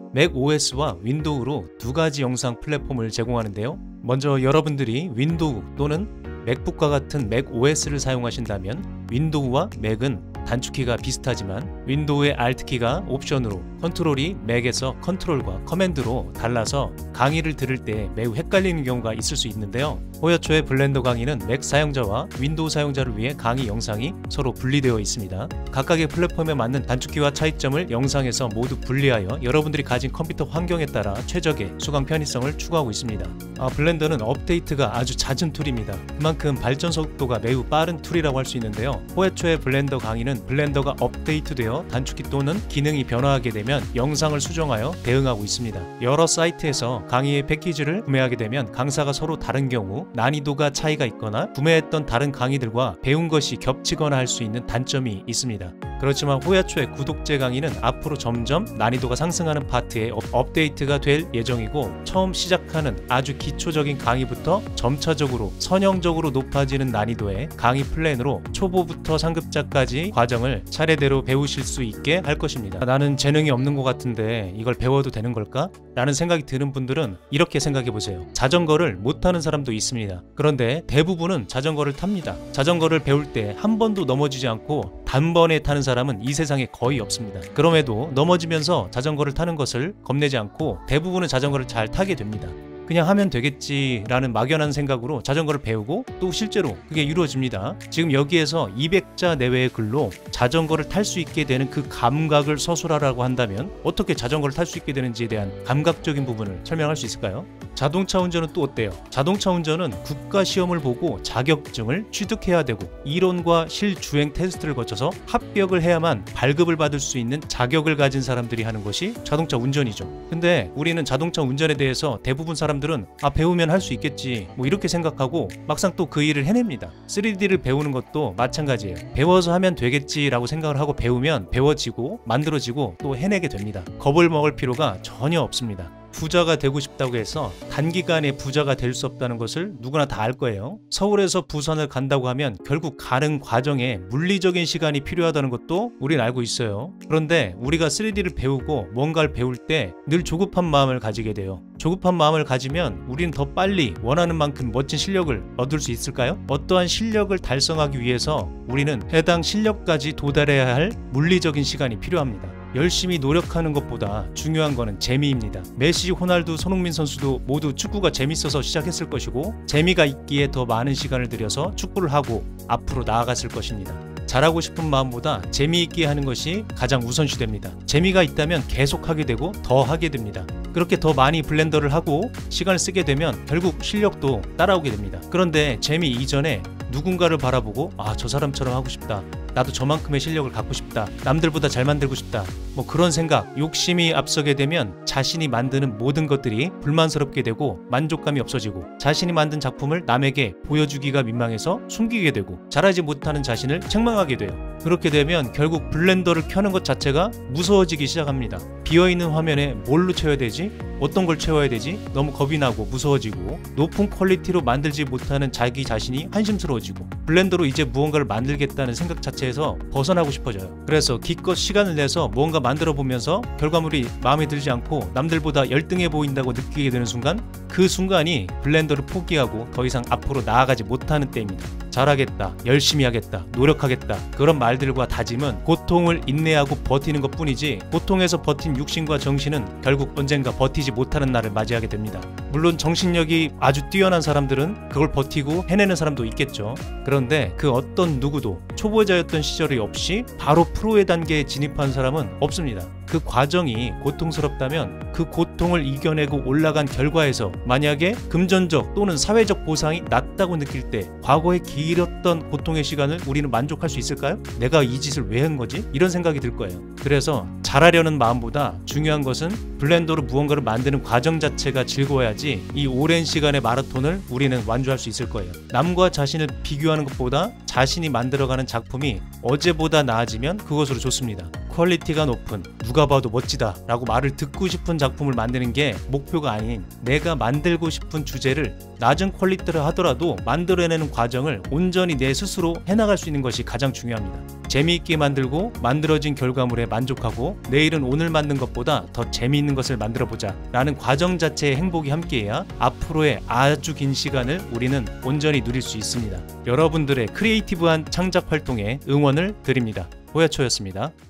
맥OS와 윈도우로 두 가지 영상 플랫폼을 제공하는데요. 먼저 여러분들이 윈도우 또는 맥북과 같은 맥OS를 사용하신다면 윈도우와 맥은 단축키가 비슷하지만 윈도우의 Alt키가 옵션으로, 컨트롤이 맥에서 컨트롤과 커맨드로 달라서 강의를 들을 때 매우 헷갈리는 경우가 있을 수 있는데요. 호야초의 블렌더 강의는 맥 사용자와 윈도우 사용자를 위해 강의 영상이 서로 분리되어 있습니다. 각각의 플랫폼에 맞는 단축키와 차이점을 영상에서 모두 분리하여 여러분들이 가진 컴퓨터 환경에 따라 최적의 수강 편의성을 추구하고 있습니다. 블렌더는 업데이트가 아주 잦은 툴입니다. 그만큼 발전 속도가 매우 빠른 툴이라고 할 수 있는데요. 호야초의 블렌더 강의는 블렌더가 업데이트되어 단축키 또는 기능이 변화하게 되면 영상을 수정하여 대응하고 있습니다. 여러 사이트에서 강의의 패키지를 구매하게 되면 강사가 서로 다른 경우 난이도가 차이가 있거나 구매했던 다른 강의들과 배운 것이 겹치거나 할 수 있는 단점이 있습니다. 그렇지만 호야초의 구독제 강의는 앞으로 점점 난이도가 상승하는 파트에 업데이트가 될 예정이고, 처음 시작하는 아주 기초적인 강의부터 점차적으로 선형적으로 높아지는 난이도의 강의 플랜으로 초보부터 상급자까지 과정을 차례대로 배우실 수 있게 할 것입니다. 나는 재능이 없는 것 같은데 이걸 배워도 되는 걸까? 라는 생각이 드는 분들은 이렇게 생각해 보세요. 자전거를 못타는 사람도 있습니다. 그런데 대부분은 자전거를 탑니다. 자전거를 배울 때 한 번도 넘어지지 않고 단번에 타는 사람은 이 세상에 거의 없습니다. 그럼에도 넘어지면서 자전거를 타는 것을 겁내지 않고 대부분은 자전거를 잘 타게 됩니다. 그냥 하면 되겠지라는 막연한 생각으로 자전거를 배우고 또 실제로 그게 이루어집니다. 지금 여기에서 200자 내외의 글로 자전거를 탈 수 있게 되는 그 감각을 서술하라고 한다면 어떻게 자전거를 탈 수 있게 되는지에 대한 감각적인 부분을 설명할 수 있을까요? 자동차 운전은 또 어때요? 자동차 운전은 국가시험을 보고 자격증을 취득해야 되고 이론과 실주행 테스트를 거쳐서 합격을 해야만 발급을 받을 수 있는 자격을 가진 사람들이 하는 것이 자동차 운전이죠. 근데 우리는 자동차 운전에 대해서 대부분 사람들은 배우면 할 수 있겠지 이렇게 생각하고 막상 또 그 일을 해냅니다. 3D를 배우는 것도 마찬가지예요. 배워서 하면 되겠지라고 생각을 하고 배우면 배워지고 만들어지고 또 해내게 됩니다. 겁을 먹을 필요가 전혀 없습니다. 부자가 되고 싶다고 해서 단기간에 부자가 될 수 없다는 것을 누구나 다 알 거예요. 서울에서 부산을 간다고 하면 결국 가는 과정에 물리적인 시간이 필요하다는 것도 우린 알고 있어요. 그런데 우리가 3D를 배우고 뭔가를 배울 때 늘 조급한 마음을 가지게 돼요. 조급한 마음을 가지면 우리는 더 빨리 원하는 만큼 멋진 실력을 얻을 수 있을까요? 어떠한 실력을 달성하기 위해서 우리는 해당 실력까지 도달해야 할 물리적인 시간이 필요합니다. 열심히 노력하는 것보다 중요한 거는 재미입니다. 메시, 호날두, 손흥민 선수도 모두 축구가 재밌어서 시작했을 것이고 재미가 있기에 더 많은 시간을 들여서 축구를 하고 앞으로 나아갔을 것입니다. 잘하고 싶은 마음보다 재미있게 하는 것이 가장 우선시됩니다. 재미가 있다면 계속 하게 되고 더 하게 됩니다. 그렇게 더 많이 블렌더를 하고 시간을 쓰게 되면 결국 실력도 따라오게 됩니다. 그런데 재미 이전에 누군가를 바라보고 저 사람처럼 하고 싶다, 나도 저만큼의 실력을 갖고 싶다, 남들보다 잘 만들고 싶다, 그런 생각, 욕심이 앞서게 되면 자신이 만드는 모든 것들이 불만스럽게 되고 만족감이 없어지고 자신이 만든 작품을 남에게 보여주기가 민망해서 숨기게 되고 잘하지 못하는 자신을 책망하게 돼요. 그렇게 되면 결국 블렌더를 켜는 것 자체가 무서워지기 시작합니다. 비어있는 화면에 뭘로 채워야 되지? 어떤 걸 채워야 되지? 너무 겁이 나고 무서워지고 높은 퀄리티로 만들지 못하는 자기 자신이 한심스러워지고 블렌더로 이제 무언가를 만들겠다는 생각 자체에서 벗어나고 싶어져요. 그래서 기껏 시간을 내서 무언가 만들어 보면서 결과물이 마음에 들지 않고 남들보다 열등해 보인다고 느끼게 되는 순간, 그 순간이 블렌더를 포기하고 더 이상 앞으로 나아가지 못하는 때입니다. 잘하겠다, 열심히 하겠다, 노력하겠다, 그런 말들과 다짐은 고통을 인내하고 버티는 것 뿐이지 고통에서 버틴 육신과 정신은 결국 언젠가 버티지 못하는 날을 맞이하게 됩니다. 물론 정신력이 아주 뛰어난 사람들은 그걸 버티고 해내는 사람도 있겠죠. 그런데 그 어떤 누구도 초보자였던 시절이 없이 바로 프로의 단계에 진입한 사람은 없습니다. 그 과정이 고통스럽다면 그 고통을 이겨내고 올라간 결과에서 만약에 금전적 또는 사회적 보상이 낮다고 느낄 때 과거의 길었던 고통의 시간을 우리는 만족할 수 있을까요? 내가 이 짓을 왜 한 거지? 이런 생각이 들 거예요. 그래서 잘하려는 마음보다 중요한 것은 블렌더로 무언가를 만드는 과정 자체가 즐거워야지 이 오랜 시간의 마라톤을 우리는 완주할 수 있을 거예요. 남과 자신을 비교하는 것보다 자신이 만들어가는 작품이 어제보다 나아지면 그것으로 좋습니다. 퀄리티가 높은, 누가 봐도 멋지다 라고 말을 듣고 싶은 작품을 만드는 게 목표가 아닌, 내가 만들고 싶은 주제를 낮은 퀄리티를 하더라도 만들어내는 과정을 온전히 내 스스로 해나갈 수 있는 것이 가장 중요합니다. 재미있게 만들고 만들어진 결과물에 만족하고 내일은 오늘 만든 것보다 더 재미있는 것을 만들어보자 라는 과정 자체의 행복이 함께해야 앞으로의 아주 긴 시간을 우리는 온전히 누릴 수 있습니다. 여러분들의 크리에이티브한 창작 활동에 응원을 드립니다. 호야초였습니다.